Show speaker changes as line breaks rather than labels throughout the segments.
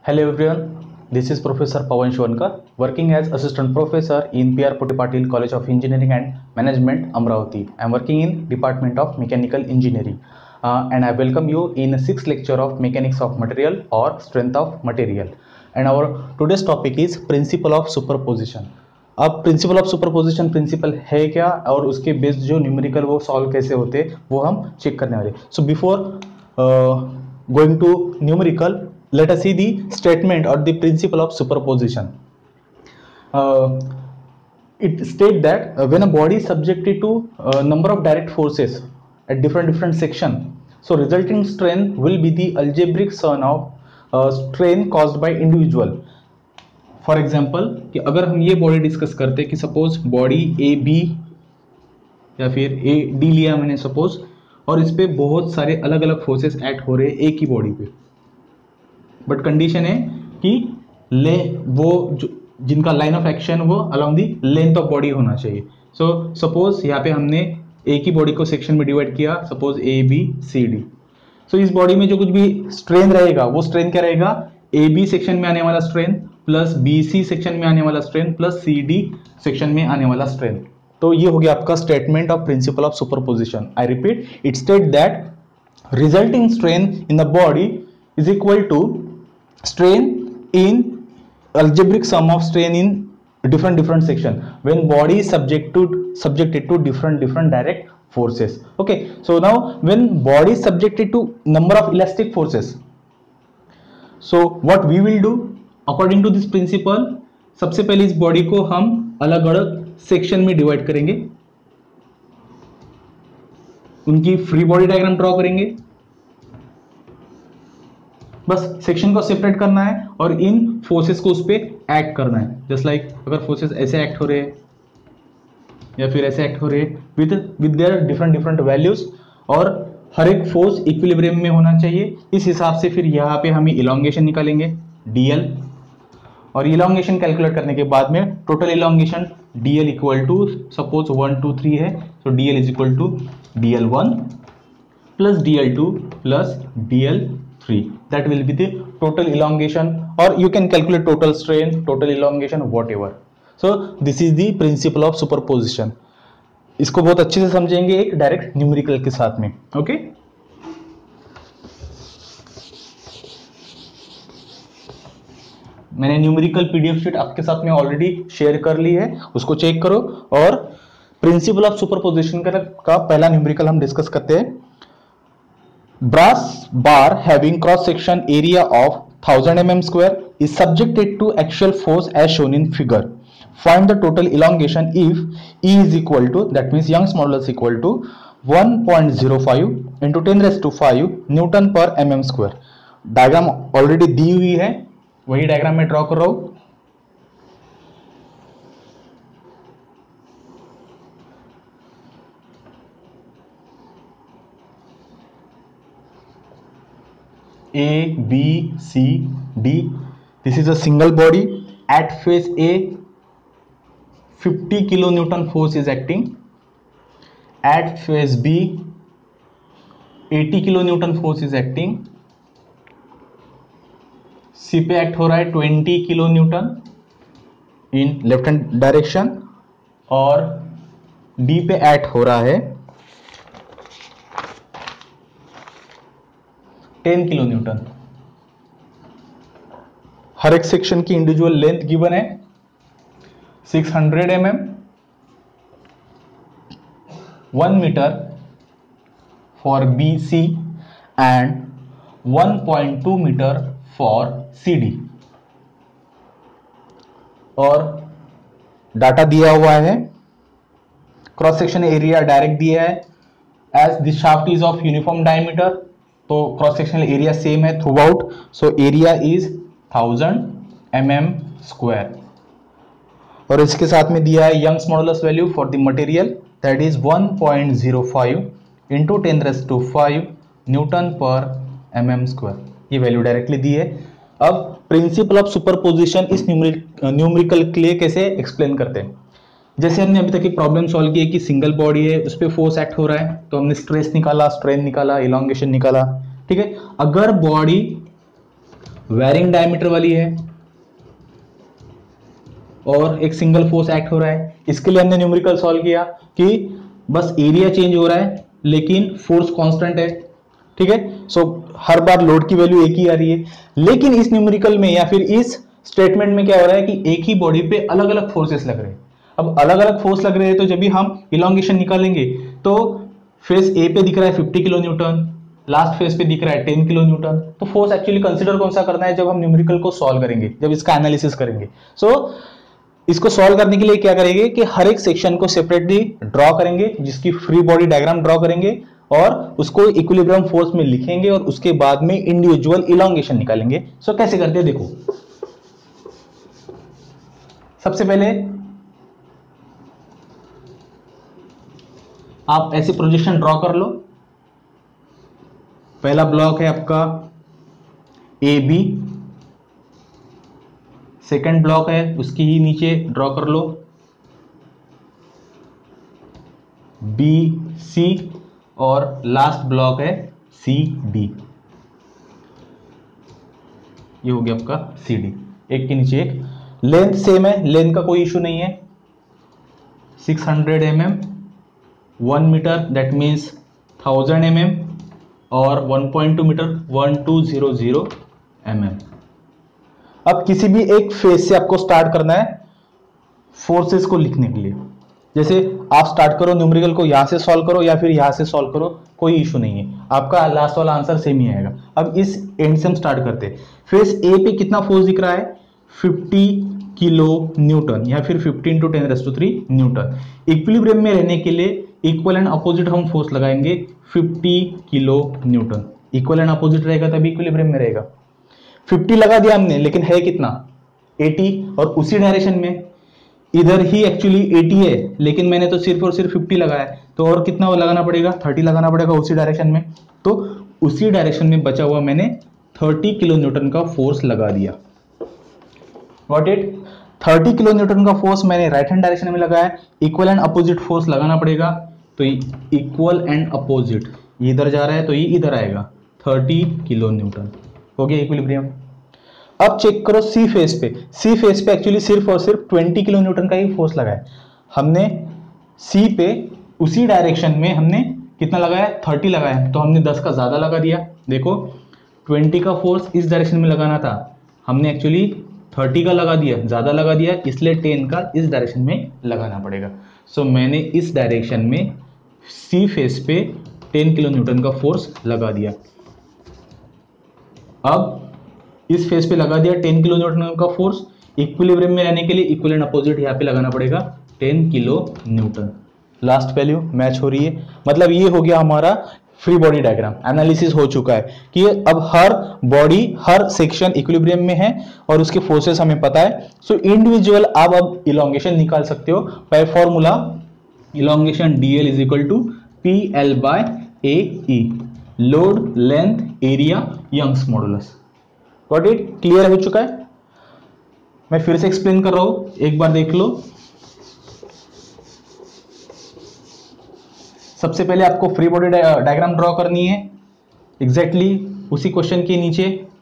Hello everyone, this is Professor Pawan Shwankar, working as Assistant Professor in P.R. Poti Patil College of Engineering and Management, Amravati. I am working in Department of Mechanical Engineering and I welcome you in the 6th lecture of Mechanics of Material or Strength of Material. And our today's topic is Principle of Superposition. अब principle of superposition principle है क्या और उसके based जो numerical वो solve कैसे होते हैं वो हम चेक करने वाले. So before going to numerical, let us see the statement or the principle of superposition. It states that when a body is subjected to a number of direct forces at different section, so resulting strain will be the algebraic sum of strain caused by individual. For example कि अगर हम ये body discuss करते हैं कि suppose body A B या फिर A D लिया मैंने सपोज, और इस पे बहुत सारे अलग अलग फोर्सेस एक्ट हो रहे हैं एक ही बॉडी पे, बट कंडीशन है कि वो जिनका लाइन ऑफ एक्शन वो along the length of body होना चाहिए. सो सपोज यहाँ पे हमने एक ही बॉडी को सेक्शन में डिवाइड किया, suppose A B C D. So इस बॉडी में जो कुछ भी स्ट्रेन रहेगा वो स्ट्रेन क्या रहेगा, ए बी सेक्शन में आने वाला strain plus B C section में आने वाला strain plus C D section में आने वाला स्ट्रेन. तो ये हो गया आपका statement of principle of superposition. I repeat, it state that resulting strain in the body is equal to strain in algebraic sum of strain in different section when body is subjected to different direct forces. Okay, so now when body is subjected to number of elastic forces, so what we will do according to this principle, सबसे पहले इस body को हम अलग अलग section में divide करेंगे, उनकी फ्री बॉडी डायग्राम ड्रॉ करेंगे, बस सेक्शन को सेपरेट करना है और इन फोर्सेस को उस पर एक्ट करना है. जस्ट लाइक अगर फोर्सेस ऐसे एक्ट हो रहे हैं या फिर ऐसे एक्ट हो रहे हैं विद देयर डिफरेंट वैल्यूज, और हर एक फोर्स इक्विलिब्रियम में होना चाहिए. इस हिसाब से फिर यहाँ पे हम इलोंगेशन निकालेंगे dl, और इलोंगेशन कैलकुलेट करने के बाद में total elongation dl equal to suppose 1 2 3 है, तो dl is equal to dl1 plus dl2 plus dl3. That will be the total elongation, or you can calculate total strain, total elongation, whatever. So this is the principle of superposition. इसको बहुत अच्छे से समझेंगे एक direct numerical के साथ में. Okay, मैंने न्यूमेरिकल पीडीएफ शीट आपके साथ में ऑलरेडी शेयर कर ली है, उसको चेक करो. और प्रिंसिपल ऑफ सुपरपोजिशन का पहला न्यूमेरिकल हम डिस्कस करते हैं. Brass bar having cross section area of 1000 mm square is subjected to axial force as shown in figure. Find the total elongation if E is equal to, that means Young's modulus equal to 1.05 into 10 raised to 5 Newton per mm square. Diagram already दी हुई है, वही diagram में draw कर रहा हूं. A, B, C, D. This is a single body. At phase A, 50 kilonewton force is acting. At phase B, 80 kilonewton force is acting. C पे act हो रहा है 20 kilonewton in left hand direction, और D पे act हो रहा है 10 kilonewton. हर एक सेक्शन की इंडिविजुअल लेंथ गिवन है 600 mm, 1 metre for BC and 1.2 metre for CD. और डाटा दिया हुआ है, क्रॉस सेक्शन एरिया डायरेक्ट दिया है. As this shaft is of uniform diameter, तो क्रॉस सेक्शनल एरिया सेम है throughout. So area is 1000 mm square, और इसके साथ में दिया है Young's modulus value for the material, that is 1.05 into 10 raised to 5 newton पर mm स्क्वायर. ये वैल्यू डायरेक्टली दी है. अब प्रिंसिपल ऑफ सुपरपोजिशन इस न्यूमेरिकल के लिए कैसे एक्सप्लेन करते हैं. जैसे हमने अभी तक एक प्रॉब्लम सॉल्व की है कि सिंगल बॉडी है, उस पर फोर्स एक्ट हो रहा है, तो हमने स्ट्रेस निकाला, स्ट्रेन निकाला, इलोंगेशन निकाला. ठीक है, अगर बॉडी वेरिंग डायमीटर वाली है और एक सिंगल फोर्स एक्ट हो रहा है। इसके लिए हमने न्यूमेरिकल सॉल्व किया कि बस एरिया चेंज हो रहा है लेकिन फोर्स कांस्टेंट है, ठीक है। सो हर बार लोड की वैल्यू एक ही आ रही है, लेकिन इस न्यूमेरिकल में या फिर इस स्टेटमेंट में क्या हो रहा है कि एक ही बॉडी पे अलग अलग फोर्सेस लग रहे हैं। अब अलग अलग फोर्स लग रहे हैं तो जब भी हम इलॉन्गेशन निकालेंगे तो फेस ए पे दिख रहा है 50 किलो न्यूटन, लास्ट फेस पे दिख रहा है 10 किलो न्यूटन। तो फोर्स एक्चुअली कंसीडर कौन सा करना है जब हम न्यूमेरिकल को सॉल्व करेंगे, जब इसका एनालिसिस करेंगे। सो इसको सॉल्व करने के लिए क्या करेंगे कि हर एक सेक्शन को सेपरेटली ड्रॉ करेंगे, जिसकी फ्री बॉडी डायग्राम ड्रॉ करेंगे और उसको इक्विलिब्रियम फोर्स में लिखेंगे और उसके बाद में इंडिविजुअल इलॉन्गेशन निकालेंगे। सो कैसे करते हैं देखो, सबसे पहले आप ऐसे प्रोजेक्शन ड्रॉ कर लो। पहला ब्लॉक है आपका ए बी, सेकेंड ब्लॉक है उसकी ही नीचे ड्रॉ कर लो बी सी, और लास्ट ब्लॉक है सी डी। ये हो गया आपका सी डी, एक के नीचे एक। लेंथ सेम है, लेंथ का कोई इशू नहीं है। 600 mm, 1 metre that means 1000 mm, और 1.2 मीटर 1200 mm। अब किसी भी एक फेज से आपको स्टार्ट करना है फोर्सेस को लिखने के लिए। जैसे आप स्टार्ट करो न्यूमेरिकल को, यहां से सॉल्व करो या फिर यहां से सॉल्व करो, कोई इशू नहीं है, आपका लास्ट वाला आंसर सेम ही आएगा। अब इस एंड से हम स्टार्ट करते हैं। फेज ए पे कितना फोर्स दिख रहा है 50 किलो न्यूटन या फिर 15 × 10³ न्यूटन। इक्विलिब्रियम में रहने के लिए इक्वल एंड अपोजिट हम फोर्स लगाएंगे 50 kilo newton. Equal and opposite रहेगा तभी इक्विलिब्रियम में रहेगा। 50 लगा दिया हमने, लेकिन है कितना 80, और उसी डायरेक्शन में इधर ही एक्चुअली 80 है, लेकिन मैंने तो सिर्फ और सिर्फ 50 लगाया है, तो और कितना लगाना पड़ेगा 30 लगाना पड़ेगा उसी डायरेक्शन में। तो उसी डायरेक्शन में बचा हुआ मैंने 30 किलो न्यूटन का फोर्स लगा दिया। Got it. 30 किलो न्यूटन का फोर्स मैंने राइट हैंड डायरेक्शन में लगाया। इक्वल एंड अपोजिट फोर्स लगाना पड़ेगा, तो इक्वल एंड अपोजिट इधर जा रहा है तो ये इधर आएगा 30 किलो न्यूटन। हो गया इक्विलिब्रियम। अब चेक करो सी फेस पे। सी फेस पे एक्चुअली सिर्फ और सिर्फ 20 किलो न्यूटन का ही फोर्स लगाया हमने। सी पे उसी डायरेक्शन में हमने कितना लगाया 30 लगाया, तो हमने 10 का ज्यादा लगा दिया। देखो 20 का फोर्स इस डायरेक्शन में लगाना था, हमने एक्चुअली 30 का लगा दिया, ज्यादा लगा दिया, इसलिए 10 का इस डायरेक्शन में लगाना पड़ेगा। सो मैंने इस डायरेक्शन में सी फेस पे 10 किलो न्यूटन का फोर्स लगा दिया। अब इस फेस पे लगा दिया 10 किलो न्यूटन का फोर्स। इक्विलिब्रियम में रहने के लिए इक्वल एंड अपोजिट यहाँ पे लगाना पड़ेगा 10 kilo newton. Last value match हो रही है, मतलब ये हो गया हमारा फ्री बॉडी डायग्राम। एनालिसिस हो चुका है कि अब हर बॉडी हर सेक्शन इक्विलिब्रियम में है और उसके फोर्सेस हमें पता है। सो इंडिविजुअल आप अब इलॉन्गेशन निकाल सकते हो by formula elongation DL = PL/AE, load length area Young's modulus. Got it. Clear हो चुका है। मैं फिर से एक्सप्लेन कर रहा हूं, एक बार देख लो। सबसे पहले आपको फ्री बॉडी डायग्राम ड्रॉ करनी है एग्जैक्टली उसी क्वेश्चन के नीचे।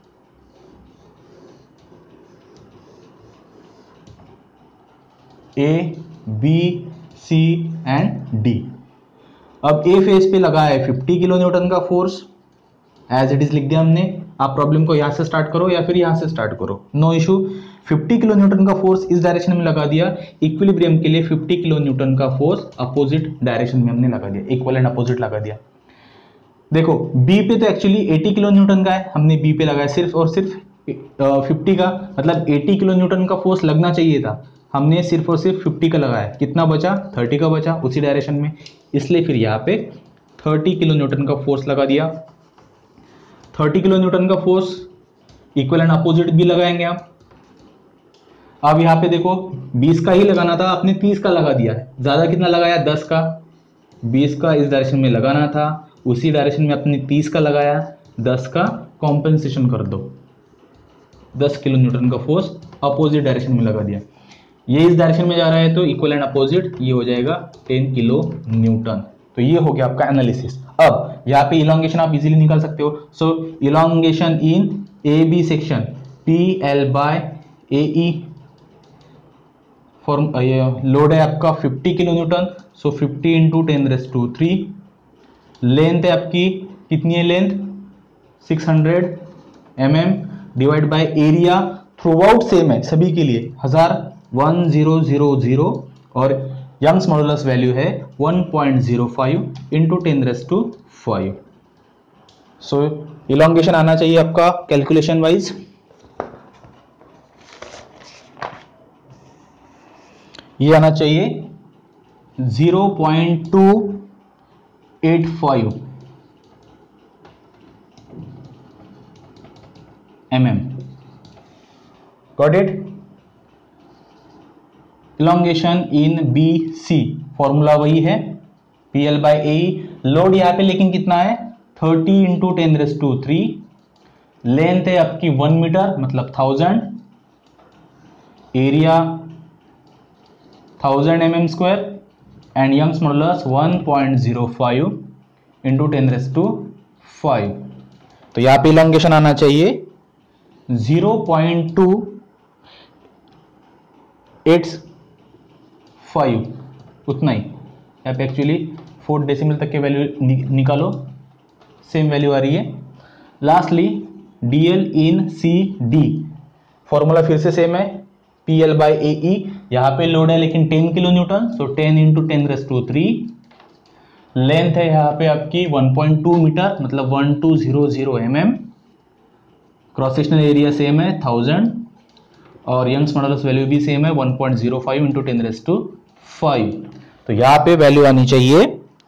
A, B, C and D। अब A फेस पे लगा है 50 किलो न्यूटन का फोर्स, एज इट इज लिख दिया हमने। आप प्रॉब्लम को यहां से स्टार्ट करो या फिर यहां से स्टार्ट करो, नो इशू। 50 किलो न्यूटन का फोर्स इस डायरेक्शन में लगा दिया। इक्विलिब्रियम के लिए 50 किलो न्यूटन का फोर्स अपोजिट डायरेक्शन में हमने लगा दिया, इक्वल एंड अपोजिट लगा दिया। देखो बी पे तो एक्चुअली 80 किलो न्यूटन का है, हमने बी पे लगाया सिर्फ और सिर्फ 50 का, मतलब 80 किलो न्यूटन का फोर्स लगना चाहिए था, हमने सिर्फ और सिर्फ 50 का लगाया। कितना बचा 30 का बचा उसी डायरेक्शन में, इसलिए फिर यहाँ पे 30 किलो न्यूटन का फोर्स लगा दिया। 30 किलो न्यूटन का फोर्स इक्वल एंड अपोजिट भी लगाएंगे आप। अब यहाँ पे देखो 20 का ही लगाना था, आपने 30 का लगा दिया। ज्यादा कितना लगाया 10 का, 20 का इस डायरेक्शन में लगाना था, उसी डायरेक्शन में आपने 30 का लगाया, 10 का कॉम्पेंसेशन कर दो, 10 किलो न्यूटन का फोर्स अपोजिट डायरेक्शन में लगा दिया। ये इस डायरेक्शन में जा रहा है तो इक्वल एंड अपोजिट ये हो जाएगा 10 किलो न्यूटन। तो ये हो गया आपका एनालिसिस। अब यहाँ पे इलॉन्गेशन आप इजीली निकाल सकते हो। So elongation in AB section PL/AE form load है आपका 50 kilo newton, so 50 into 10⁻³ length है आपकी कितनी है length 600 mm divide by area throughout same है सभी के लिए 1000 और यंग्स मॉडुलस वैल्यू है 1.05 इंटू 10⁵. सो इलॉन्गेशन आना चाहिए आपका कैलकुलेशन वाइज, ये आना चाहिए 0.285 mm. Got it. Elongation in BC formula वही है PL/AE. लोड यहाँ पे लेकिन कितना है 30 इंटू 10⁻³. लेंथ है आपकी 1 मीटर मतलब 1000. Area 1000 mm² and Young's modulus 1.05 into 10⁵. तो यहाँ पे इलॉन्गेशन आना चाहिए 0.285 उतना ही. यहाँ पे एक्चुअली 4 डेसिमल तक के वैल्यू निकालो, सेम वैल्यू आ रही है. लास्टली DL इन CD फॉर्मूला फिर से सेम है PL/AE. यहाँ पे लोड है लेकिन 10 kilo newton, so 10 into 10⁻³. Length है यहाँ पे आपकी 1.2 मीटर मतलब 1200 mm. Cross sectional area same है 1000 और यंग्स मॉडुलस वैल्यू भी सेम है 1.05 इंटू 10⁵. तो यहाँ पे वैल्यू आनी चाहिए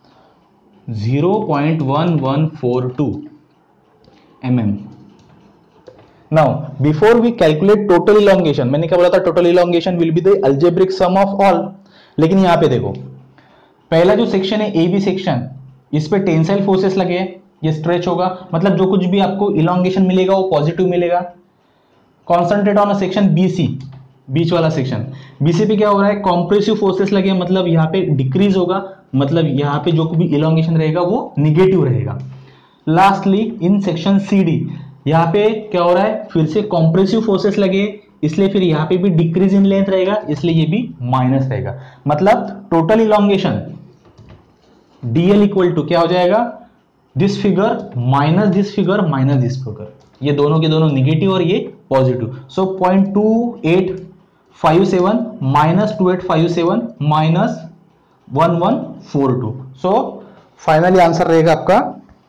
0.1142 mm. Now before we calculate total elongation, मैंने क्या बोला था total elongation will be the algebraic sum of all. लेकिन यहाँ पे देखो पहला जो सेक्शन है AB सेक्शन, इस पे टेंसाइल फोर्सेस लगे, ये स्ट्रेच होगा मतलब जो कुछ भी आपको इलॉन्गेशन मिलेगा वो पॉजिटिव मिलेगा. Concentrate on a section BC, बीच वाला सेक्शन. BC पे क्या हो रहा है कॉम्प्रेसिव फोर्सेस लगे मतलब यहाँ पे डिक्रीज होगा, मतलब यहाँ पे जो भी इलॉन्गेशन रहेगा वो निगेटिव रहेगा. लास्टली इन सेक्शन CD यहाँ पे क्या हो रहा है फिर से कॉम्प्रेसिव फोर्सेस लगे, इसलिए फिर यहाँ पे भी डिक्रीज इन लेंथ रहेगा, इसलिए ये भी माइनस रहेगा. मतलब total elongation DL equal to क्या हो जाएगा this figure minus this figure minus this figure. ये दोनों के दोनों निगेटिव और ये positive. So 0.2857 minus 2857 minus 1142. So finally answer रहेगा आपका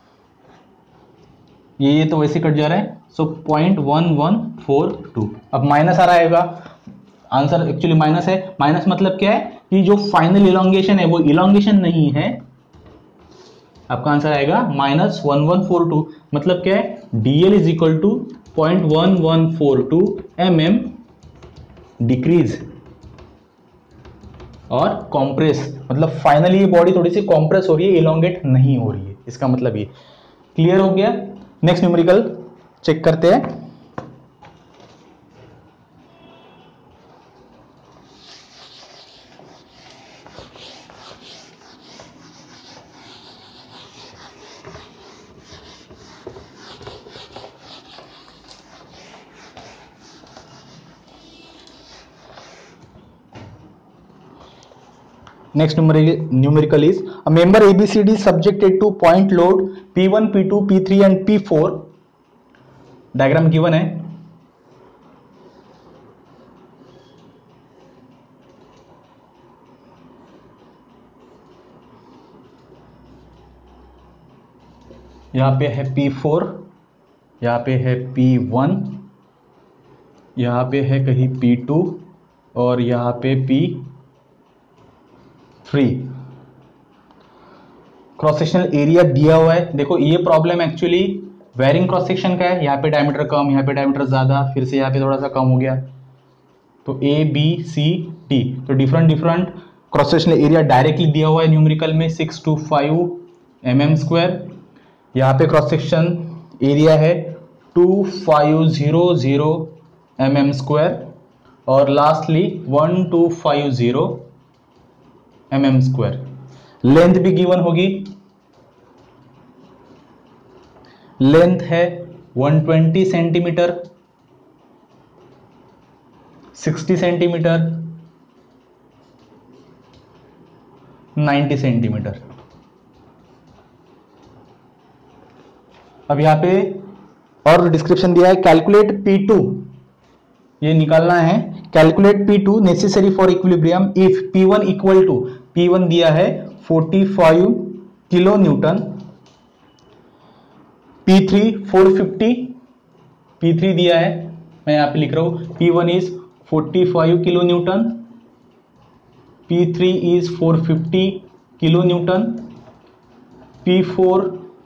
ये तो वैसे कट जा रहा है. सो 0.1142. अब माइनस आ रहा है, आंसर एक्चुअली माइनस है. माइनस मतलब क्या है कि जो फाइनल इलॉन्गेशन है वो इलॉन्गेशन नहीं है. आपका आंसर आएगा -1142. मतलब क्या है DL is equal to 0.1142 mm decrease और कॉम्प्रेस, मतलब फाइनली ये बॉडी थोड़ी सी कॉम्प्रेस हो रही है, इलॉन्गेट नहीं हो रही है. इसका मतलब ये क्लियर हो गया. नेक्स्ट न्यूमेरिकल चेक करते हैं. Next numerical is a member ABCD is subjected to point load P1, P2, P3 and P4. Diagram given है. यहाँ पे है P4, यहाँ पे है P1, यहाँ पे है कहीं P2 और यहाँ पे P3. क्रॉस सेक्शनल एरिया दिया हुआ है. देखो ये problem actually varying cross section का है. यहाँ पे डायमीटर कम, यहाँ पे डायमीटर ज्यादा, फिर से यहाँ पे थोड़ा सा कम हो गया. तो ABCD तो different cross sectional area directly दिया हुआ है न्यूमेरिकल में 625 mm². यहाँ पे क्रॉस सेक्शन एरिया है 2500 mm² और लास्टली 1250 mm². लेंथ भी गिवन होगी. लेंथ है 120 सेंटीमीटर 60 सेंटीमीटर, 90 सेंटीमीटर। अब यहाँ पे और डिस्क्रिप्शन दिया है, कैलकुलेट P2, ये निकालना है। Calculate P2 necessary for equilibrium if P1 equal to, P1 दिया है 45 किलो न्यूटन, P3 450, P3 दिया है, मैं यहां पे लिख रहा हूं P1 is 45 kilo newton, P3 is 450 kilo newton, P4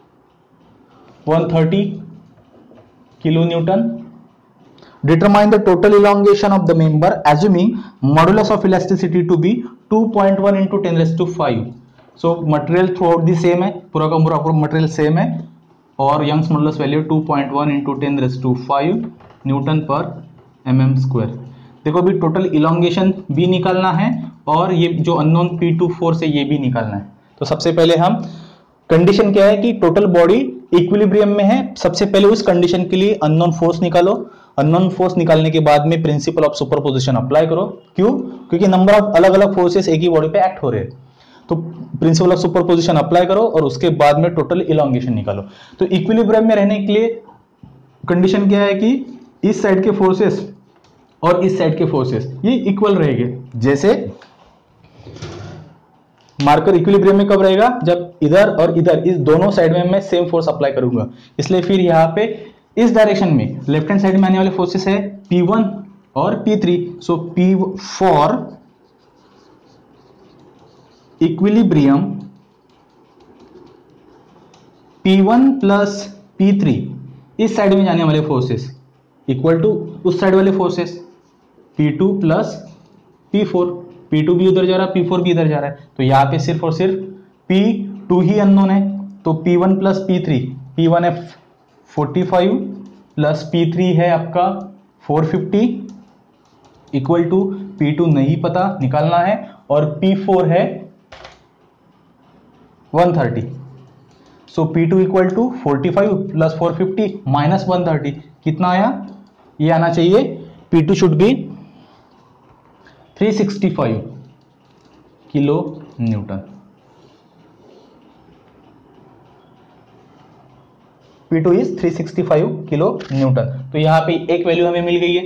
130 kilo newton. Determine the total elongation of the member assuming modulus of elasticity to be 2.1 into 10 raised to 5. So material throughout the same है, पूरा का पूरा material same है, और Young's modulus value 2.1 into 10 raised to 5 newton पर mm square. देखो अभी total elongation भी निकालना है और ये जो अननोन P2 फोर्स है ये भी निकालना है। तो सबसे पहले हम, कंडीशन क्या है कि टोटल बॉडी इक्विलिब्रियम में है, सबसे पहले उस कंडीशन के लिए अननोन फोर्स निकालो। अननोन फोर्स निकालने के बाद में प्रिंसिपल ऑफ सुपरपोजिशन अप्लाई करो। क्यों? क्योंकि नंबर ऑफ अलग अलग फोर्सेस एक ही बॉडी पे एक्ट हो रहे हैं, तो प्रिंसिपल ऑफ सुपरपोजिशन अप्लाई करो और उसके बाद में टोटल इलोंगेशन निकालो। तो इक्विलिब्रियम में रहने के लिए कंडीशन क्या है कि इस साइड के फोर्सेस और इस साइड के फोर्सेस ये इक्वल रहेंगे। जैसे मार्कर इक्विलिब्रियम में कब रहेगा? जब इधर और इधर इस दोनों साइड में मैं सेम फोर्स अप्लाई करूंगा। इसलिए फिर यहाँ पे इस डायरेक्शन में लेफ्ट हैंड साइड में आने वाले फोर्सेस है P1 और P3। So P for equilibrium P1 plus P3 इस साइड में जाने वाले फोर्सेस इक्वल टू उस साइड वाले forces P2 plus P4। P2 भी उधर जा रहा है, P4 भी इधर जा रहा है, तो यहाँ पे सिर्फ और सिर्फ P2 ही अननोन है। तो P1 प्लस P3, P1 है 45 प्लस P3 है आपका 450 इक्वल टू P2 नहीं पता निकालना है, और P4 है 130। So P2 equal to 45 plus 450 minus 130 कितना आया? ये आना चाहिए P2 should be 365 kilo newton. P2 is 365 kilo newton. तो यहां पे एक वैल्यू हमें मिल गई है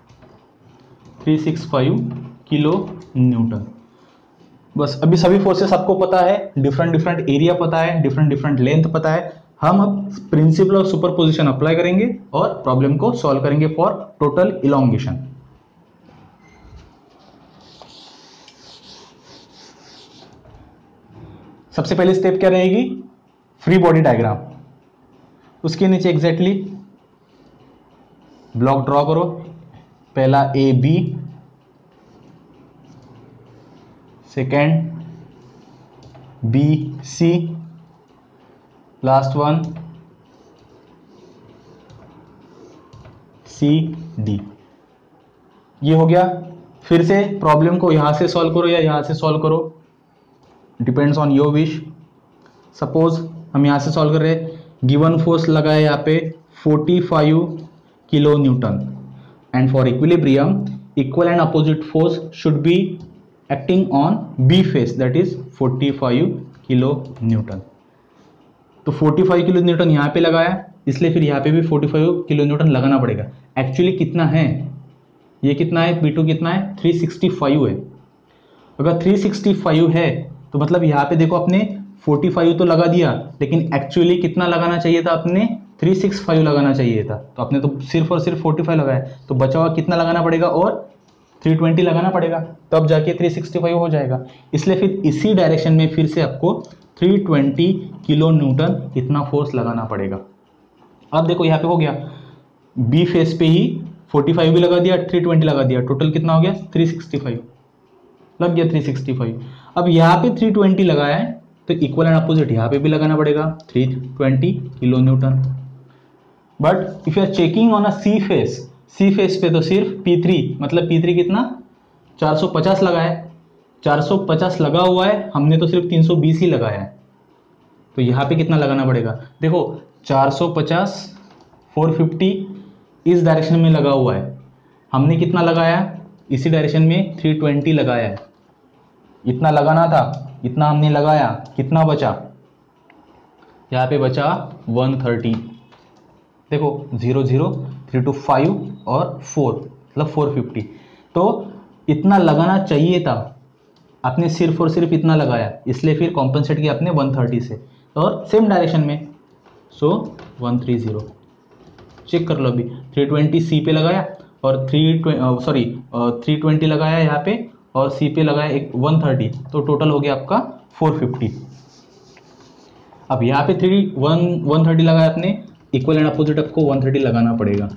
365 किलो न्यूटन। बस अभी सभी फोर्सेस आपको पता है, डिफरेंट डिफरेंट एरिया पता है, डिफरेंट डिफरेंट लेंथ पता है। हम अब प्रिंसिपल ऑफ सुपरपोजिशन अप्लाई करेंगे और प्रॉब्लम को सॉल्व करेंगे फॉर टोटल इलोंगेशन। सबसे पहली स्टेप क्या रहेगी? Free body diagram. उसके नीचे एग्जैक्टली ब्लॉक ड्रॉ करो। पहला A B, second B C, last one C D. ये हो गया। फिर से प्रॉब्लम को यहां से सॉल्व करो या यहां से सॉल्व करो, depends on your wish. Suppose हम यहां से सॉल्व कर रहे हैं, गिवन फोर्स लगा है यहाँ पे 45 kilo newton, and for equilibrium equal and opposite force should be acting on B face, that is 45 kilo newton. तो 45 किलो न्यूटन यहाँ पे लगाया, इसलिए फिर यहाँ पे भी 45 किलो न्यूटन लगाना पड़ेगा। एक्चुअली कितना है? ये कितना है? P2 कितना है? 365 है। अगर 365 है तो मतलब यहाँ पे देखो अपने 45 तो लगा दिया, लेकिन एक्चुअली कितना लगाना चाहिए था? अपने 365 लगाना चाहिए था। तो अपने तो सिर्फ और सिर्फ 45 लगाया, तो बचा हुआ कितना लगाना पड़ेगा? और 320 लगाना पड़ेगा, तब जाके 365 हो जाएगा। इसलिए फिर इसी डायरेक्शन में फिर से आपको 320 किलो न्यूटन इतना फोर्स लगाना पड़ेगा। अब देखो यहाँ पे हो गया, बी फेस पे ही 45 भी लगा दिया, 320 लगा दिया, टोटल कितना हो गया? 365 लग गया 365। अब यहाँ पे 320 लगाया है तो इक्वल एंड अपोजिट यहाँ पे भी लगाना पड़ेगा 320 kilo newton. But if you are checking on a C face पे तो सिर्फ P3, मतलब P3 कितना? 450 लगा है। 450 लगा हुआ है, हमने तो सिर्फ 320 ही लगाया है, तो यहाँ पे कितना लगाना पड़ेगा? देखो 450 450 इस डायरेक्शन में लगा हुआ है, हमने कितना लगाया? इसी डायरेक्शन में 320 लगाया है, इतना लगाना था, इतना हमने लगाया, कितना बचा, यहाँ पे बचा 130। देखो 0 0 3 2 5 और 4 मतलब 450। तो इतना लगाना चाहिए था, आपने सिर्फ और सिर्फ इतना लगाया, इसलिए फिर कॉम्पनसेट किया आपने 130 से और सेम डायरेक्शन में। सो 130 चेक कर लो अभी, 320 सी पे लगाया और 320 लगाया यहाँ पे और सी पे लगाया एक 130, तो टोटल हो गया आपका 450। अब यहाँ पे 130 लगाया आपने, इक्वल एंड अपोजिट आपको 130 लगाना पड़ेगा।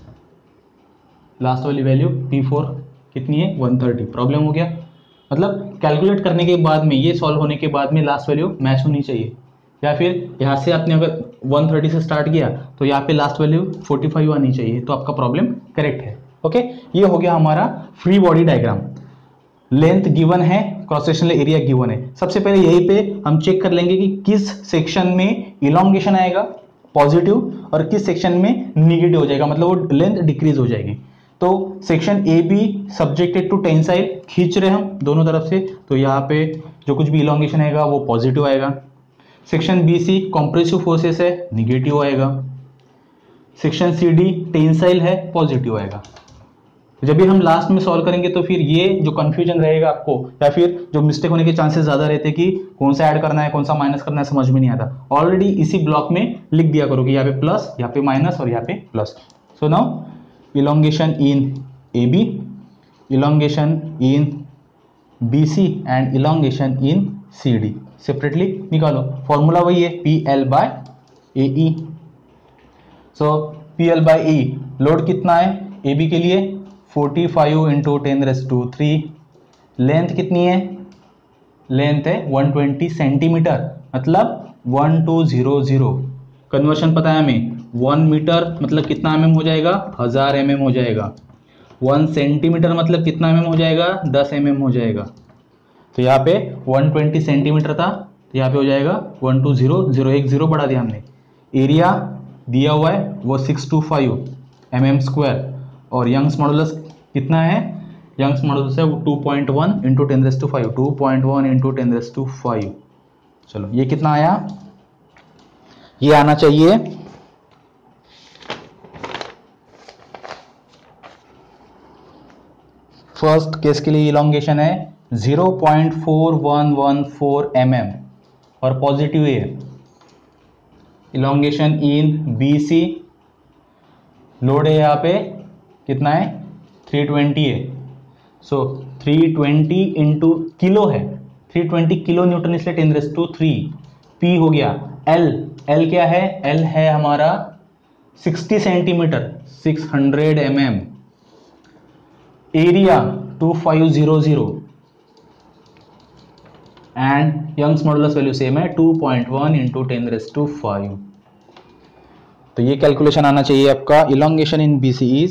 लास्ट वाली वैल्यू P4 कितनी है 130। प्रॉब्लम हो गया, मतलब कैलकुलेट करने के बाद में, ये सॉल्व होने के बाद में लास्ट वैल्यू मैच होनी चाहिए, या फिर यहाँ से आपने अगर 130 से स्टार्ट किया तो यहाँ पे लास्ट वैल्यू 45 आनी चाहिए, तो आपका प्रॉब्लम करेक्ट है। ओके, ये हो गया हमारा free body diagram. Length given है, क्रॉस सेक्शनल एरिया गिवन है। सबसे पहले यहीं पे हम चेक कर लेंगे कि किस सेक्शन में इलोंगेशन आएगा पॉजिटिव और किस सेक्शन में निगेटिव हो जाएगा, मतलब वो लेंथ डिक्रीज हो जाएगी। तो section A B subjected to tensile, खींच रहे हम दोनों तरफ से, तो यहाँ पे जो कुछ भी इलोंगेशन आएगा वो पॉजिटिव आएगा। Section B C compressive forces है, निगेटिव आएगा। सेक्शन सी डी टेंसाइल है, पॉजिटिव आएगा। जब भी हम लास्ट में सॉल्व करेंगे तो फिर ये जो कंफ्यूजन रहेगा आपको, या फिर जो मिस्टेक होने के चांसेस ज्यादा रहते हैं कि कौन सा ऐड करना है कौन सा माइनस करना है, समझ में नहीं आता। ऑलरेडी इसी ब्लॉक में लिख दिया करो कि यहाँ पे प्लस, यहाँ पे माइनस और यहाँ पे plus. So now elongation in A B, elongation in B C and elongation in C D separately निकालो। फॉर्मूला वही है PL/AE। सो PL/AE लोड कितना है ए बी के लिए 45 इंटू 10⁻³ लेंथ कितनी है, लेंथ है 120 सेंटीमीटर, मतलब 1200। कन्वर्शन पता है हमें, 1 मीटर मतलब कितना mm हो जाएगा 1000 mm हो जाएगा। 1 सेंटीमीटर मतलब कितना mm हो जाएगा 10 mm हो जाएगा। तो यहाँ पे 120 सेंटीमीटर था, तो यहाँ पे हो जाएगा 120 बढ़ा दिया हमने। एरिया दिया हुआ है वो 625 mm², और यंग्स मॉडुलस कितना है, यंग्स मॉडुलस है 2.1 इंटू 10⁵, 2.1 इंटू 10⁵। चलो ये कितना आया, ये आना चाहिए फर्स्ट केस के लिए इलोंगेशन है 0.4114 mm और पॉजिटिव है। Elongation in B C load है यहाँ पे कितना है 320 है। सो 320 इंटू किलो है, 320 किलो न्यूटन, इसलिए 10⁻³ P हो गया। L क्या है, L है हमारा 60 centimetre 600 mm। Area 2500 and Young's modulus value same है 2.1 इंटू 10⁵। तो ये कैलकुलेशन आना चाहिए आपका। Elongation in BC is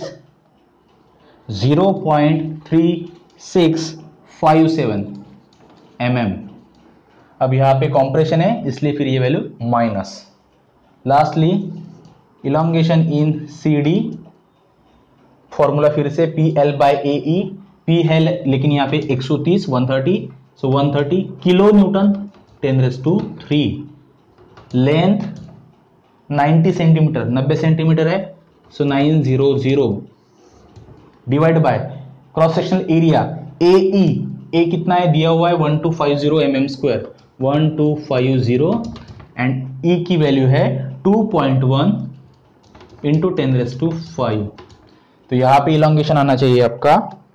0.3657 mm। अब यहाँ पे कॉम्प्रेशन है इसलिए फिर ये value minus. Lastly elongation in CD, formula फिर से PL/AE। P है लेकिन यहाँ पे 130 130, सो 130 kilo newton 10⁻³ length 90 centimetre 90 centimetre है, so 900 divide by cross sectional area AE। A कितना है दिया हुआ है 1250 mm², 1250 एंड E की वैल्यू है 2.1 इंटू 10⁵। तो यहाँ पे इलोंगेशन आना चाहिए आपका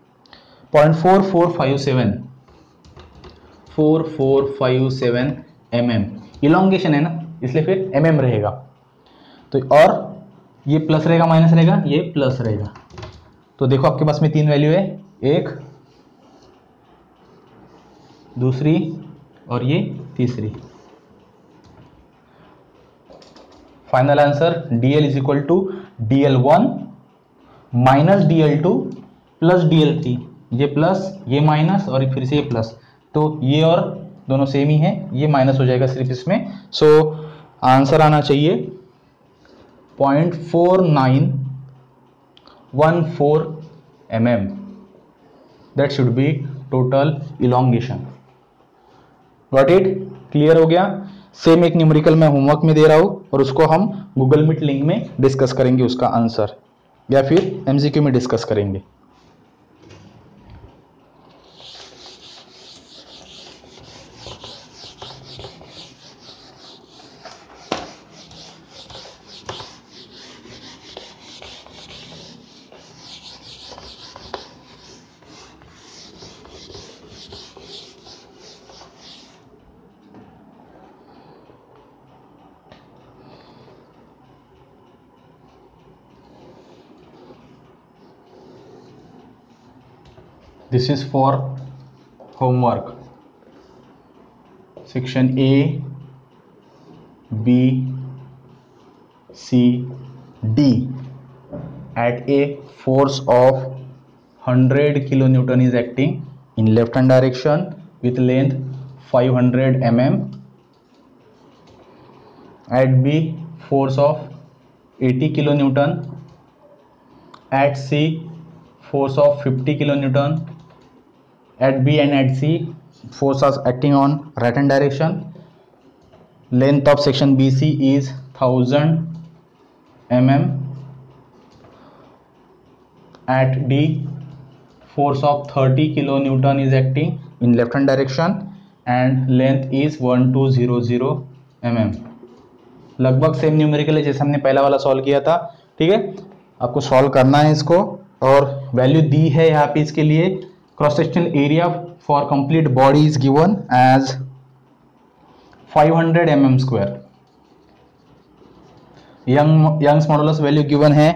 4457 mm। इलोंगेशन है ना, इसलिए फिर mm रहेगा। तो और ये प्लस रहेगा माइनस रहेगा, ये प्लस रहेगा। तो देखो आपके पास में 3 वैल्यू है, एक दूसरी और ये तीसरी। Final answer DL is equal to DL1 minus DL2 plus DL3। ये प्लस ये माइनस और फिर से ये प्लस, तो ये और दोनों सेम ही है, ये माइनस हो जाएगा सिर्फ इसमें। सो आंसर आना चाहिए 0.4914 mm। That should be total elongation. Got it? Clear हो गया? सेम एक न्यूमेरिकल मैं होमवर्क में दे रहा हूं और उसको हम गूगल मीट लिंक में डिस्कस करेंगे उसका आंसर, या फिर एमसीक्यू में डिस्कस करेंगे। This is for homework. Section A, B, C, D. At a force of 100 kilonewton is acting in left hand direction with length 500 mm. At B, force of 80 kilonewton. At C, force of 50 kilonewton. At B and at C, forces acting on right hand direction. Length of section BC is 1000 mm. At D, force of 30 kilonewton is acting in left hand direction and length is 1200 mm. लगभग same numerical है जैसे हमने पहला वाला solve किया था। ठीक है, आपको सॉल्व करना है इसको, और वैल्यू दी है यहाँ पे इसके लिए। Cross sectional area for complete body is given as 500 mm square. Young's modulus value given है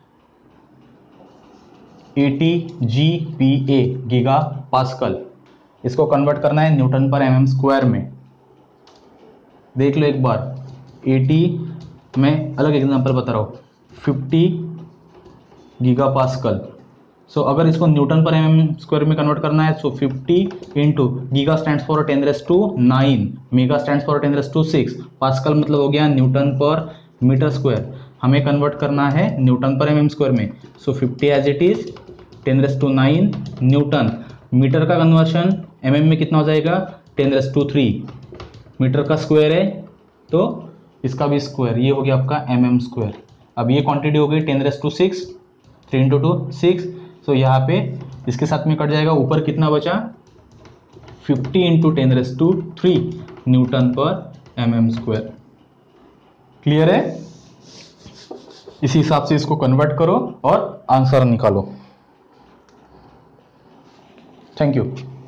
80 GPa गीगा पास्कल। इसको कन्वर्ट करना है न्यूटन पर mm स्क्वायर में। देख लो एक बार, 80 में अलग एग्जांपल बता रहा हूँ, 50 गीगा पास्कल। सो अगर इसको न्यूटन पर mm स्क्वायर में कन्वर्ट करना है, so 50 into giga stands for 10⁻⁹, mega stands for 10⁻⁶, pascal मतलब हो गया न्यूटन पर मीटर स्क्वायर। हमें कन्वर्ट करना है न्यूटन पर mm स्क्वायर में। So 50 as it is 10⁹ newton. Metre का कन्वर्शन mm में कितना हो जाएगा, 10⁻�3। मीटर का स्क्वायर है तो इसका भी स्क्वायर, ये हो गया आपका mm स्क्वायर। अब ये क्वांटिटी हो गई 10⁻⁶, 3 इंटू 2 6। सो यहाँ पे इसके साथ में कट जाएगा, ऊपर कितना बचा 50 इंटू 10⁻³ न्यूटन पर mm स्क्वायर। क्लियर है? इसी हिसाब से इसको कन्वर्ट करो और आंसर निकालो। Thank you.